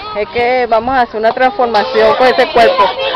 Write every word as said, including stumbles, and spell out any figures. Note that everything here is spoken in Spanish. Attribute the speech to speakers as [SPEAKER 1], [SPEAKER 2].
[SPEAKER 1] Es que vamos a hacer una transformación con ese cuerpo.